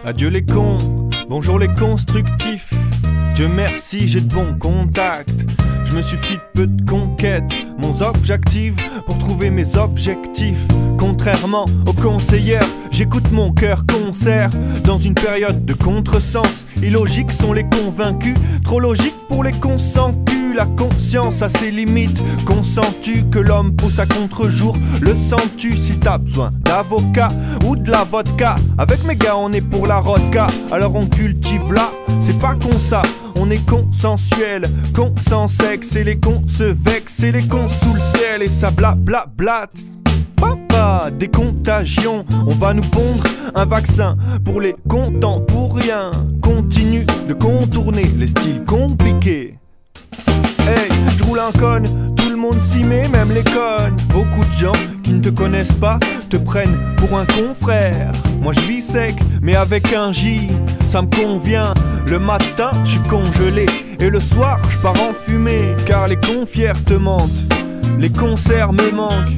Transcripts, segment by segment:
Adieu les cons, bonjour les constructifs. Dieu merci, j'ai de bons contacts. Je me suffis de peu de conquêtes. Mon objectif pour trouver mes objectifs. Contrairement aux conseillères, j'écoute mon cœur concert. Dans une période de contresens, illogiques sont les convaincus. Trop logique pour les cons sans cul. La conscience a ses limites. Consens-tu que l'homme pousse à contre-jour? Le sens-tu si t'as besoin d'avocat ou de la vodka? Avec mes gars on est pour la rodka. Alors on cultive là, c'est pas con ça. On est consensuel, con sans sexe. Et les cons se vexent, et les cons sous le ciel. Et ça blablabla. Papa, des contagions. On va nous pondre un vaccin pour les contemporains. Continue de contourner les styles compliqués. Hey, je roule un con, tout le monde s'y met, même les connes. Beaucoup de gens qui ne te connaissent pas te prennent pour un confrère. Moi je vis sec, mais avec un J, ça me convient. Le matin, je suis congelé, et le soir, je pars en fumée. Car les confiers te mentent, les concerts me manquent.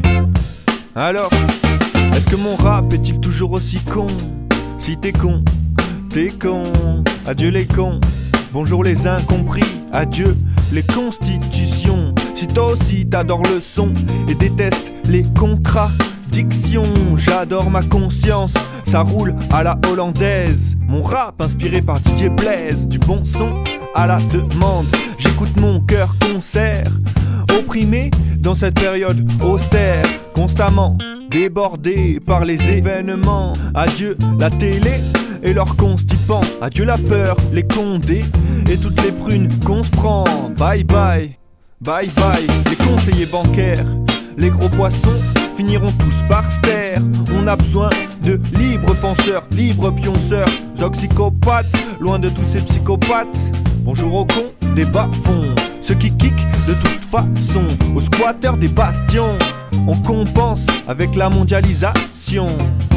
Alors, est-ce que mon rap est-il toujours aussi con? Si t'es con, t'es con. Adieu les cons, bonjour les incompris. Adieu les constitutions. Si toi aussi t'adores le son et détestes les contradictions, j'adore ma conscience, ça roule à la hollandaise. Mon rap inspiré par DJ Blaise, du bon son à la demande. J'écoute mon cœur concert, opprimé dans cette période austère, constamment débordé par les événements. Adieu la télé et leurs constipants. Adieu la peur, les condés et toutes les prunes qu'on se prend. Bye bye, bye bye. Les conseillers bancaires, les gros poissons finiront tous par se taire. On a besoin de libres penseurs, libres pionceurs, oxycopathes, loin de tous ces psychopathes. Bonjour aux cons des bas-fonds, ceux qui kickent de toute façon, aux squatteurs des bastions. On compense avec la mondialisation.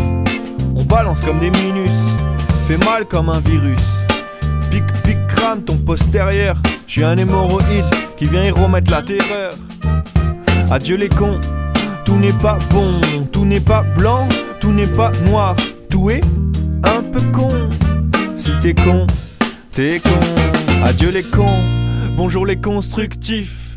On balance comme des minus, fait mal comme un virus. Pic pic crame ton postérieur. Je suis un hémorroïde qui vient y remettre la terreur. Adieu les cons, tout n'est pas bon, tout n'est pas blanc, tout n'est pas noir, tout est un peu con. Si t'es con, t'es con. Adieu les cons, bonjour les constructifs.